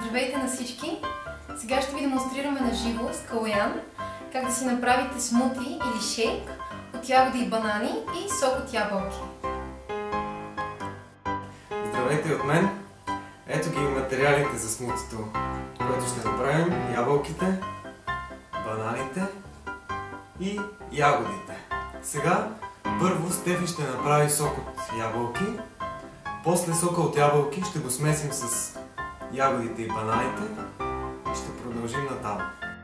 Здравейте на всички! Сега ще ви демонстрираме на живо с Калоян как да си направите смути или шейк от ягоди и банани и сок от ябълки. Здравейте от мен! Ето ги материалите за смутито, което ще направим: ябълките, бананите и ягодите. Сега първо Стефи ще направи сок от ябълки, после сока от ябълки ще го смесим с ягодите и бананите и ще продължим натам.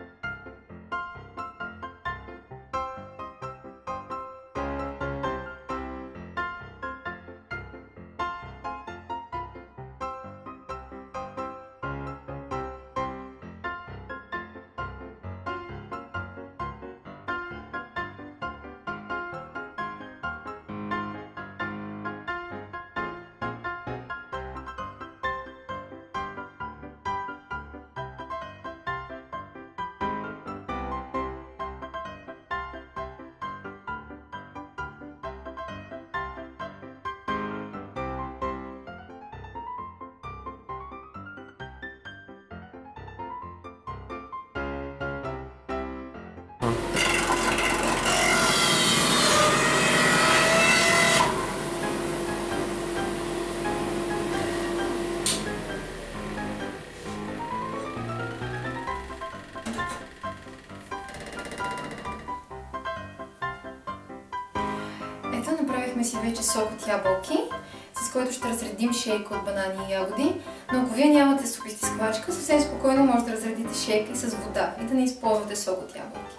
Ето, направихме си вече сок от ябълки, с който ще разредим шейка от банани и ягоди. Но ако вие нямате сокоизтисквачка, съвсем спокойно може да разредите шейка и с вода и да не използвате сок от ябълки.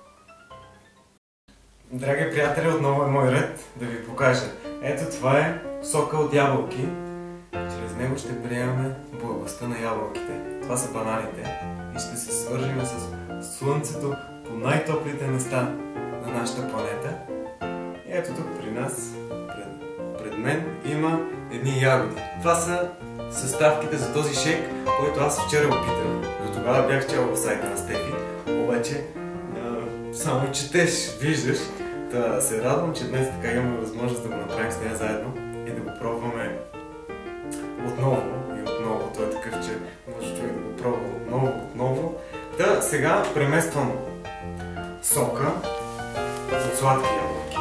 Драги приятели, отново е мой ред да ви покажа. Ето, това е сока от ябълки. Чрез него ще приемаме благостта на ябълките. Това са бананите и ще се свържим с слънцето по най-топлите места на нашата планета. И ето тук при нас, пред мен, има едни ягоди. Това са съставките за този шейк, който аз вчера опитах. До тогава бях чел в сайта на Стефи, обаче само четеш, виждаш. Да се радвам, че днес така имаме възможност да го направим с нея заедно и да го пробваме отново и отново. Той е такъв, че може човек да го пробва отново. Да, сега премествам сока от сладки ябълки.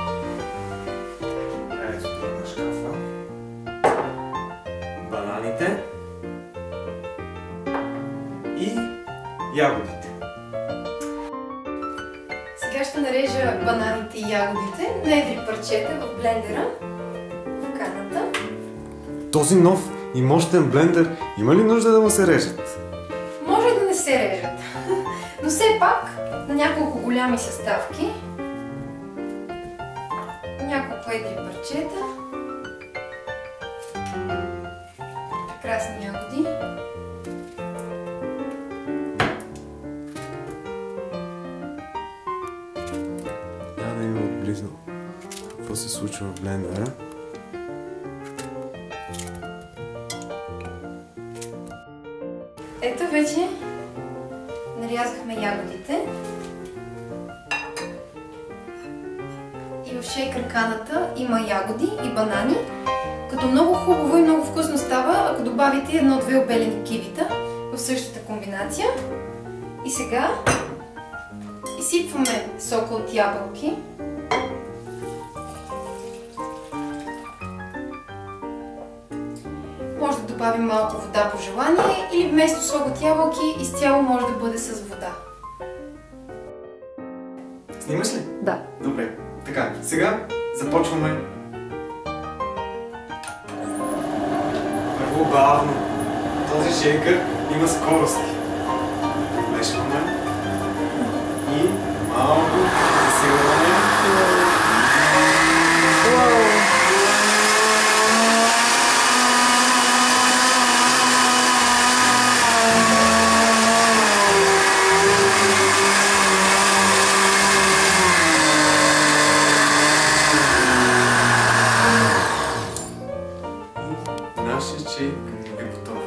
Ето тук на шкафа. Бананите и ягодите. Сега ще нарежа бананите и ягодите на едри парчета в блендера, в каната. Този нов и мощен блендер има ли нужда да му се режат? Може да не се режат, но все пак на няколко голями съставки, няколко едри парчета, прекрасни ягоди. Да има отблизо какво се случва в блендера. Ето вече нарязахме ягодите и в шейкър каната има ягоди и банани, като много хубаво и много вкусно става, ако добавите едно-две обелени кивита в същата комбинация. И сега изсипваме сока от ябълки. Може да добавим малко вода по желание или вместо сок от ябълки изцяло може да бъде с вода. Снимаш ли? Да. Добре. Така, сега започваме. Първо бавно. Този шейкър има скорости. Мешваме и малко засилваме. Нашият шейк е готов.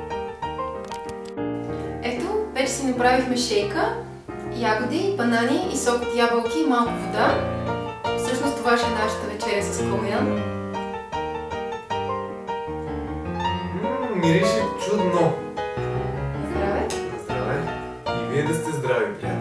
Ето, вече си направихме шейка, ягоди, банани и сок от ябълки и малко вода. Всъщност това ще е нашата вечеря с Калоян. Мирише чудно. вие да сте здрави, приятели!